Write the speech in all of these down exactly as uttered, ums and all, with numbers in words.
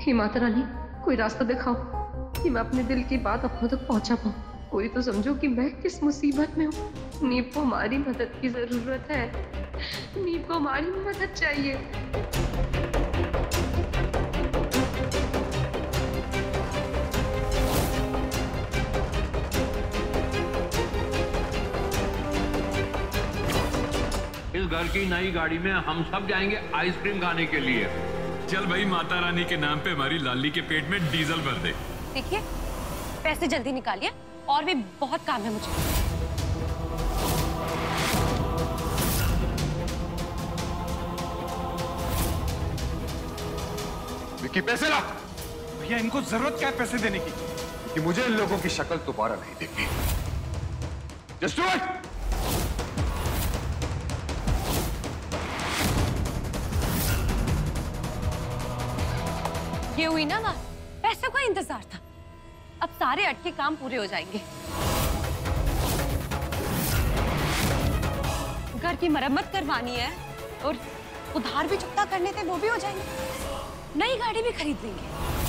हे माता रानी, कोई रास्ता दिखाओ कि मैं अपने दिल की बात अपनों तक पहुंचा पाऊं। कोई तो समझो कि मैं किस मुसीबत में हूँ। नीप को हमारी मदद की जरूरत है। नीप को हमारी मदद चाहिए। इस घर की नई गाड़ी में हम सब जाएंगे आइसक्रीम खाने के लिए। चल भाई, माता रानी के नाम पे हमारी लाली के पेट में डीजल भर दे। देखिए, पैसे जल्दी निकालिए, और भी बहुत काम है मुझे। विक्की, पैसे ला। भैया, इनको जरूरत क्या है पैसे देने की? कि मुझे इन लोगों की शक्ल दोबारा नहीं देखनी। Just do it. ये हुई ना बात, पैसे का इंतजार था। अब सारे अटके काम पूरे हो जाएंगे। घर की मरम्मत करवानी है और उधार भी चुकता करने थे, वो भी हो जाएंगे। नई गाड़ी भी खरीद लेंगे।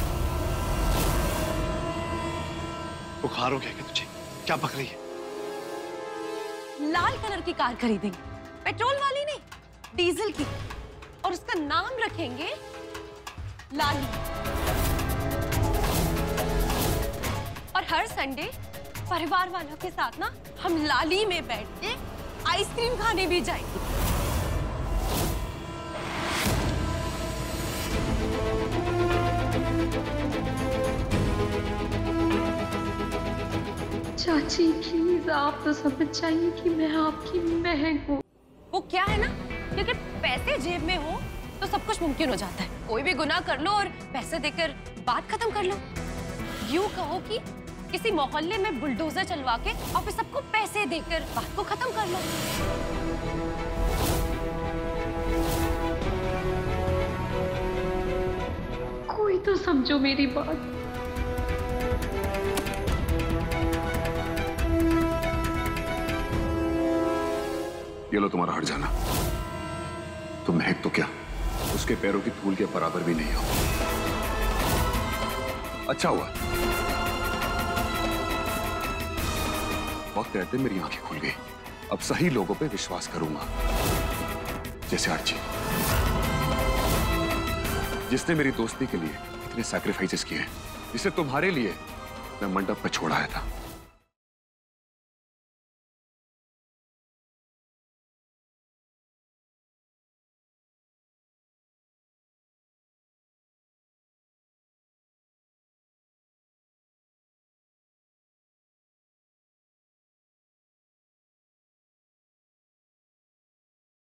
बुखार हो गया क्या तुझे? क्या पक रही है? लाल कलर की कार खरीदेंगे, पेट्रोल वाली नहीं, डीजल की, और उसका नाम रखेंगे लाली। और हर संडे परिवार वालों के साथ ना हम लाली में बैठ के आइसक्रीम खाने भी जाएंगे। चाची प्लीज, आप तो समझ जाइए कि मैं आपकी महक हूँ। वो क्या है ना, क्योंकि पैसे जेब में हो तो सब कुछ मुमकिन हो जाता है। कोई भी गुनाह कर लो और पैसे देकर बात खत्म कर लो। यूं कहो कि किसी मोहल्ले में बुलडोजर चलवा के और फिर सबको पैसे देकर बात को खत्म कर लो। कोई तो समझो मेरी बात। ये लो तुम्हारा हट जाना। तुम महक तो क्या, उसके पैरों की धूल के बराबर भी नहीं हो। अच्छा हुआ वक्त रहते मेरी आंखें खुल गई। अब सही लोगों पे विश्वास करूंगा, जैसे अर्ची, जिसने मेरी दोस्ती के लिए इतने सैक्रिफाइसेस किए, जिसे तुम्हारे लिए मैं मंडप पे छोड़ आया था।